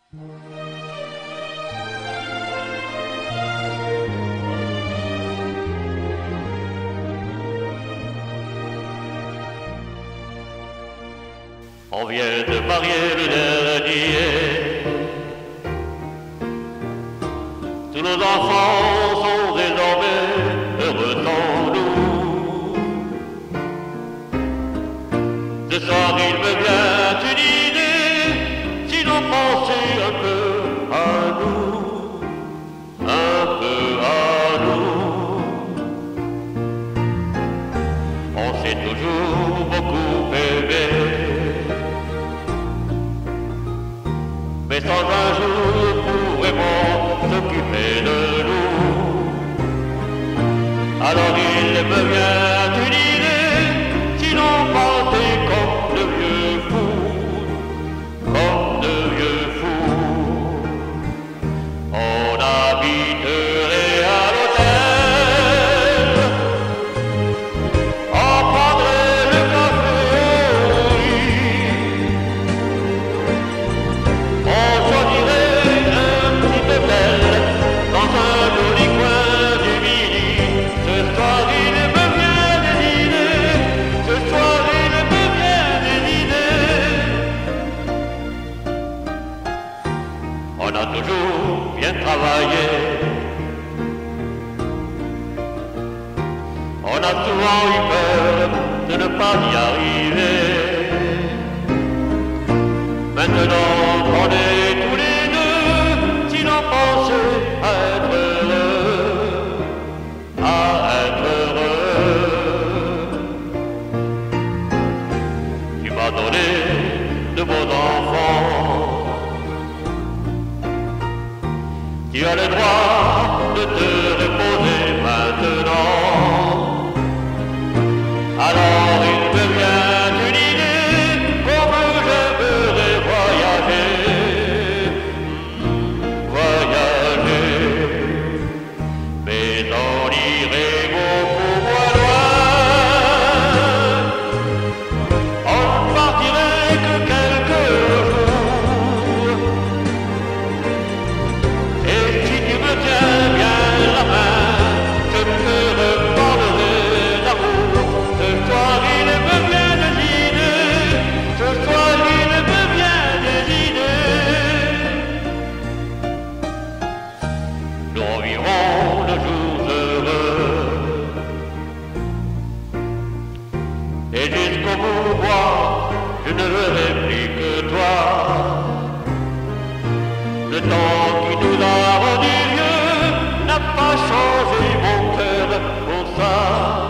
On vient de marier le dernier. Tous nos enfants sont désormais heureux sans nous. Ce soir il me vient une idée, si l'on pensait un peu à nous, un peu à nous. On s'est toujours beaucoup aimé, mais sans un jour pour vraiment s'occuper de nous. Alors il me vient une idée, si l'on partait comme de vieux fous, comme de vieux fous. On habiterait à l'hôtel, on prendrait le café au lit, on choisirait un petit hôtel dans un joli coin du Midi. Ce soir il me vient des idées, ce soir il me vient des idées. On a toujours bien travaillé, on a souvent eu peur de ne pas y arriver. Maintenant qu'on est tous les deux, si l'on pensait à être heureux, à être heureux. Tu m'as donné de beaux enfants, tu as le droit de te reposer maintenant. Alors il me vient une idée, comme je voudrais voyager, voyager. Mais on irait beaucoup moins loin, on ne partirait que quelques jours. Et si tu me tiens bien la main, je te reparlerai d'amour. Ce soir il me vient des idées, ce soir il me vient des idées. Nous vivrons de jours heureux, et jusqu'au bout moi, je ne verrai plus que toi. Le temps qui nous a rendus vieux n'a pas changé mon cœur pour ça.